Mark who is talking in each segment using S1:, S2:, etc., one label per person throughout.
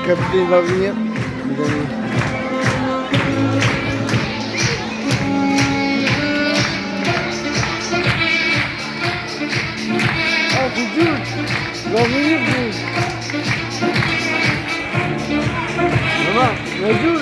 S1: capitano va via. Ah, c'est dur. Va venir, vous. Maman, va dur.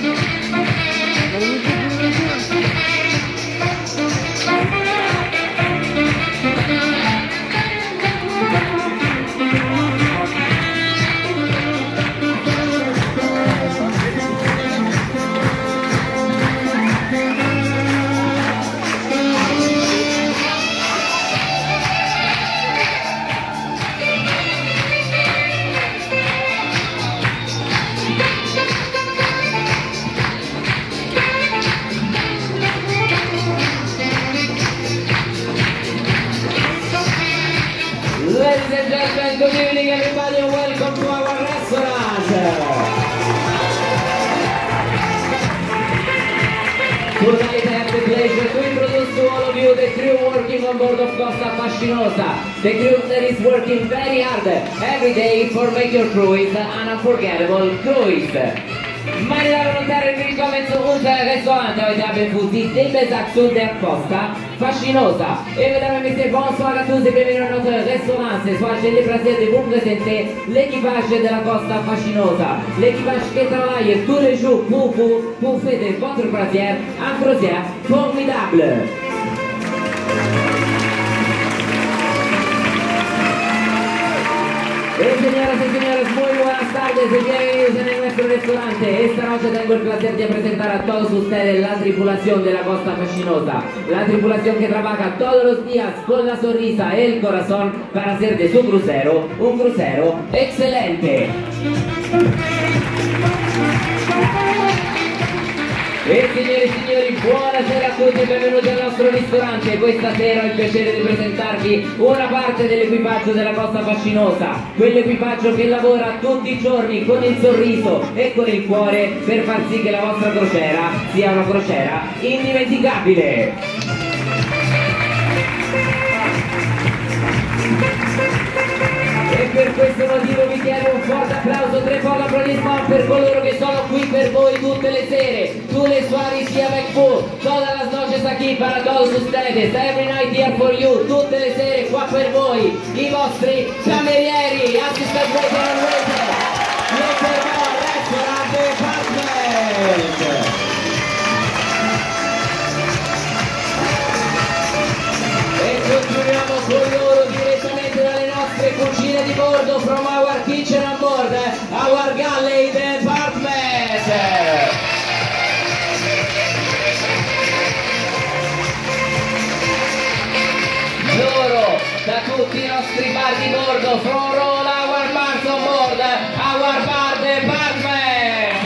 S2: Ladies and gentlemen, good evening everybody and welcome to our restaurant. Tonight I have the pleasure to introduce to all of you the crew working on board of Costa Fascinosa. The crew that is working very hard every day for make your cruise an unforgettable cruise. Meine Damen und Herren, willkommen zu unserem Restaurant. Heute haben wir die Besatzung der Costa Fascinosa. Et mesdames et messieurs, bonsoir à tous et bienvenue dans notre restaurant. Ce soir, j'ai le plaisir de vous présenter l'équipage de la Costa Fascinosa. L'équipage qui travaille tous les jours pour vous, pour faire de votre croisière un croisière formidable. Señoras y señores, muy buenas tardes y bienvenidos en nuestro restaurante. Esta noche tengo el placer de presentar a todos ustedes la tripulación de la Costa Fascinosa. La tripulación que trabaja todos los días con la sonrisa y el corazón para hacer de su crucero un crucero excelente. E signore e signori, buonasera a tutti e benvenuti al nostro ristorante. Questa sera ho il piacere di presentarvi una parte dell'equipaggio della Costa Fascinosa, quell'equipaggio che lavora tutti i giorni con il sorriso e con il cuore per far sì che la vostra crociera sia una crociera indimenticabile. E per questo motivo vi chiedo un forte applauso, 3 for l'applaudissement per coloro che sono qui per voi tutte le sere. Tú les suaves y avec vous, todas las noches aquí para todos ustedes, every night here for you, tutte le sere qua per voi, i vostri camerieri, assistant waiter and waiter, Lepermont Restaurant Department. E continuiamo con loro direttamente dalle nostre cucine di bordo, from our kitchen on board, our galley department. Loro da tutti i nostri bar di bordo, from all our bars on board, our bar department.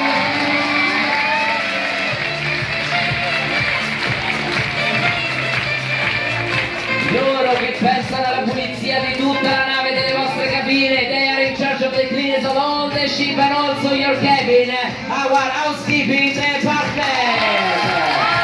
S2: Loro che pensano alla pulizia di tutta la nave, delle vostre cabine, they are in charge of the cleanliness of all the ship and also your cabin, our housekeeping department.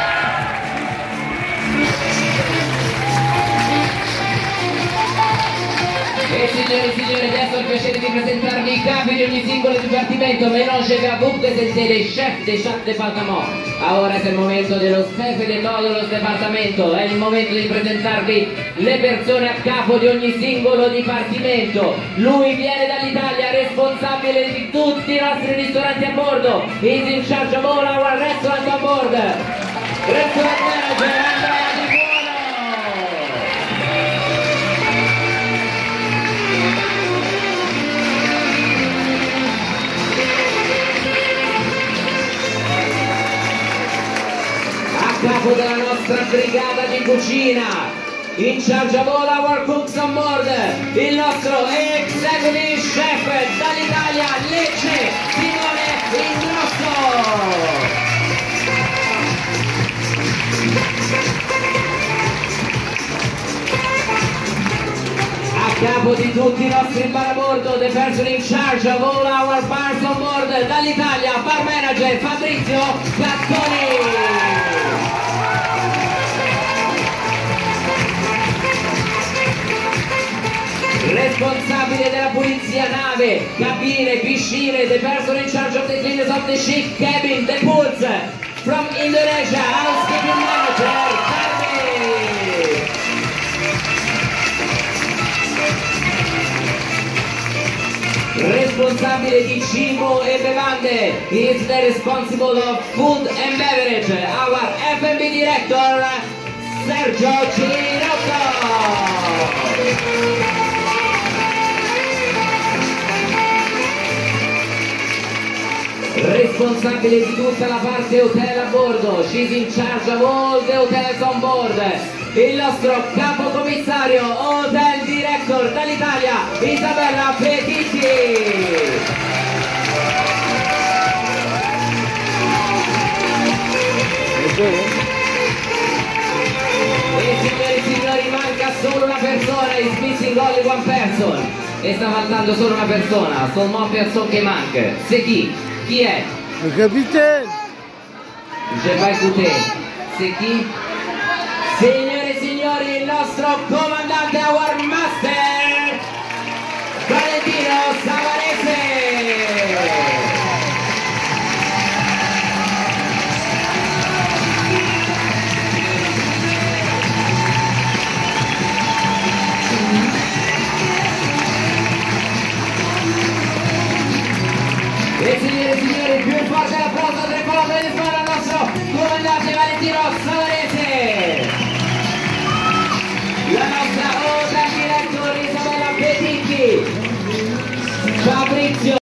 S2: E signori e signori, adesso ho il piacere di presentarvi i capi di ogni singolo dipartimento, mais non je vais vous présenter les chefs de chaque département. Ahora es el momento de los jefes de todos los departamentos, è il momento di presentarvi le persone a capo di ogni singolo dipartimento. Lui viene dall'Italia, responsabile di tutti i nostri ristoranti a bordo, is in charge of all our restaurant on board. Restaurant manager Andrea Di Buono. Capo della nostra brigata di cucina, in charge of all our cooks on board, il nostro executive chef dall'Italia, Lecce, Simone Ingrosso. A capo di tutti i nostri bar a bordo, the person in charge of all our bars on board, dall'Italia, bar manager Fabrizio Gattoni. Responsabile responsabile della pulizia nave, cabine, piscine, the person in charge of the cleaners of the ship cabin, the pools. From Indonesia, housekeeping manager, Carmen. Responsabile di cibo e bevande, is the responsible of food and beverage, our F&B director, Sergio Cinotto. Responsabile di tutta la parte hotel a bordo, she's in charge of all the hotels on board, il nostro capo commissario, hotel director dall'Italia, Isabella Petitti. E signori e signori, manca solo una persona, is missing only one person. E sta faltando solo una persona, seulement personne che manca. C'est chi è?
S1: Il capitaine.
S2: Je vais écouter. C'est chi? Signore e signori, il nostro comandante, our master, Valentino Savarese. E signore e signori, più forte l'applauso, tre colonne di spalla al nostro comandante Valentino Savarese.